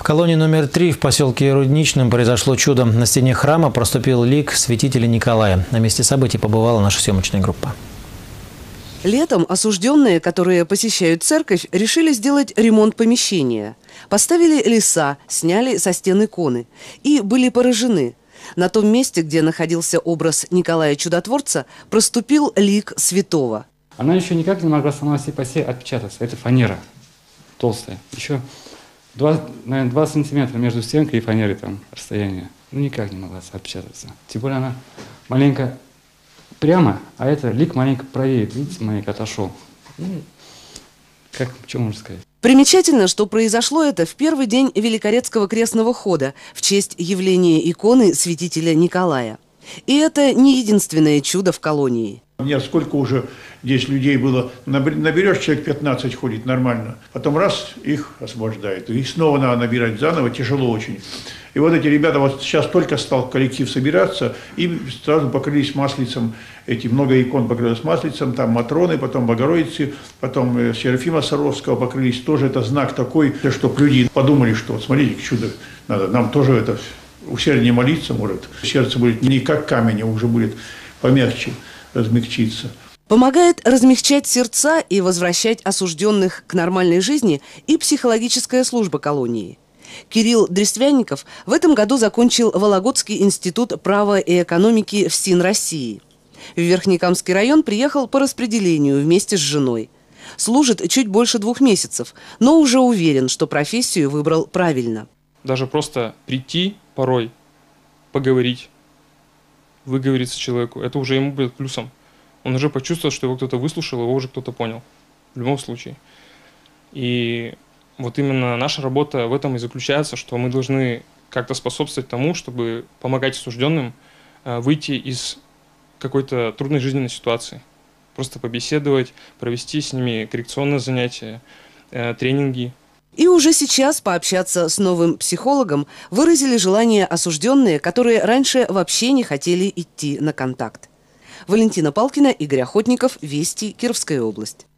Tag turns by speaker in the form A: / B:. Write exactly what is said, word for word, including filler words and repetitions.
A: колонии номер три в поселке Рудничном произошло чудо. На стене храма проступил лик святителя Николая. На месте событий побывала наша съемочная группа.
B: Летом осужденные, которые посещают церковь, решили сделать ремонт помещения. Поставили леса, сняли со стен иконы и были поражены. На том месте, где находился образ Николая Чудотворца, проступил лик святого.
C: Она еще никак не могла сама по себе отпечататься. Это фанера толстая. Еще два, наверное, два сантиметра между стенкой и фанерой там расстояние. Ну никак не могла отпечататься. Тем более она маленько прямо, а это лик маленько правее. Видите, маленько отошел. Ну, как, что можно сказать?
B: Примечательно, что произошло это в первый день Великорецкого крестного хода в честь явления иконы святителя Николая. И это не единственное чудо в колонии.
D: У меня сколько уже здесь людей было, наберешь, человек пятнадцать ходит нормально, потом раз, их освобождает, их снова надо набирать заново, тяжело очень. И вот эти ребята, вот сейчас только стал коллектив собираться, и сразу покрылись маслицем, эти много икон покрылись маслицем, там Матроны, потом Богородицы, потом Серафима Саровского покрылись, тоже это знак такой, чтобы люди подумали, что смотрите, чудо надо, нам тоже это усерднее молиться, может, сердце будет не как камень, а уже будет помягче размягчиться.
B: Помогает размягчать сердца и возвращать осужденных к нормальной жизни и психологическая служба колонии. Кирилл Дрествянников в этом году закончил Вологодский институт права и экономики ФСИН России. В Верхнекамский район приехал по распределению вместе с женой. Служит чуть больше двух месяцев, но уже уверен, что профессию выбрал правильно.
E: Даже просто прийти порой, поговорить, выговориться человеку, это уже ему будет плюсом. Он уже почувствовал, что его кто-то выслушал, его уже кто-то понял. В любом случае. И вот именно наша работа в этом и заключается, что мы должны как-то способствовать тому, чтобы помогать осужденным выйти из какой-то трудной жизненной ситуации. Просто побеседовать, провести с ними коррекционные занятия, тренинги.
B: И уже сейчас пообщаться с новым психологом выразили желание осужденные, которые раньше вообще не хотели идти на контакт. Валентина Палкина, Игорь Охотников, Вести, Кировская область.